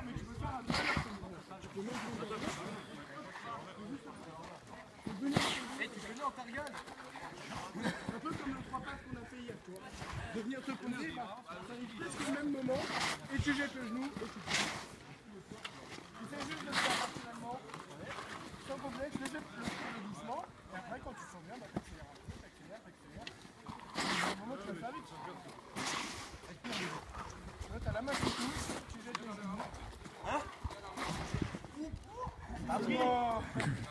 mais tu peux faire un peu. Tu peux même et tu peux en targade. Un peu comme le 3 passes qu'on a fait hier, tu vois. De venir te poser, bah, ça arrive presque au même moment, et tu jettes le genou, et tu fais. Tu fais juste de le faire naturellement, sans complexe, le doucement, et après quand tu sens bien, bah, t'accélères un peu, t'accélères. À un moment, tu vas faire vite. Là, t'as la main qui touche, tu jettes le genou. Hein?